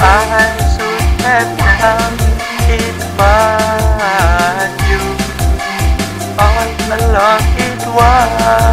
I should have done it but you all along it was